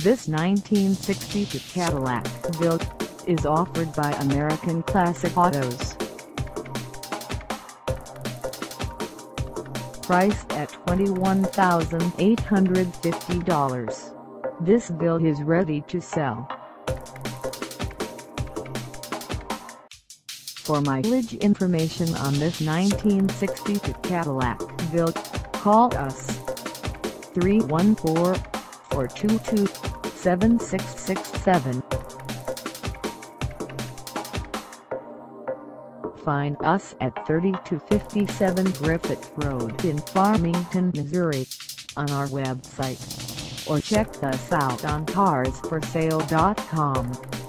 This 1962 Cadillac Deville is offered by American Classic Autos. Priced at $21,850, this Deville is ready to sell. For mileage information on this 1962 Cadillac Deville, call us 314-422-7667. Find us at 3257 Griffith Road in Farmington, Missouri, on our website, or check us out on carsforsale.com.